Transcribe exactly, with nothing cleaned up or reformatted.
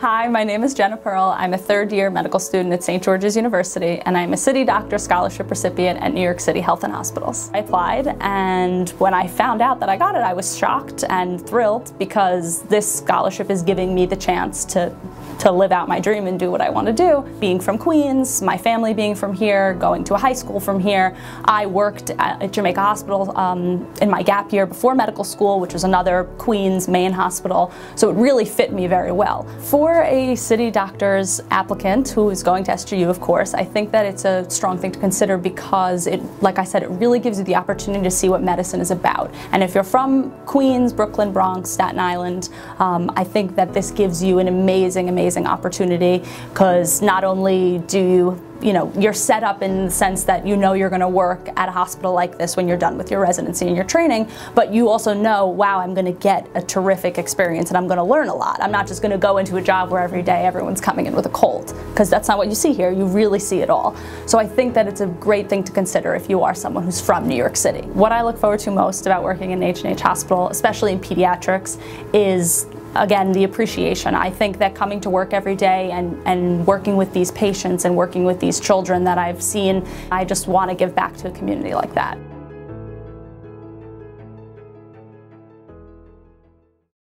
Hi, my name is Genna Pearl. I'm a third year medical student at Saint George's University, and I'm a CityDoctors Scholarship recipient at New York City Health and Hospitals. I applied, and when I found out that I got it, I was shocked and thrilled because this scholarship is giving me the chance to to live out my dream and do what I want to do. Being from Queens, my family being from here, going to a high school from here, I worked at Jamaica Hospital um, in my gap year before medical school, which was another Queens main hospital, so it really fit me very well. For a CityDoctors applicant who is going to S G U, of course, I think that it's a strong thing to consider because it, like I said, it really gives you the opportunity to see what medicine is about. And if you're from Queens, Brooklyn, Bronx, Staten Island, um, I think that this gives you an amazing, amazing amazing opportunity, because not only do you you know, you're set up in the sense that you know you're going to work at a hospital like this when you're done with your residency and your training, but you also know, wow, I'm going to get a terrific experience and I'm going to learn a lot. I'm not just going to go into a job where every day everyone's coming in with a cold, because that's not what you see here. You really see it all. So I think that it's a great thing to consider if you are someone who's from New York City. What I look forward to most about working in H and H Hospital, especially in pediatrics, is again, the appreciation. I think that coming to work every day and, and working with these patients and working with these children that I've seen, I just want to give back to a community like that.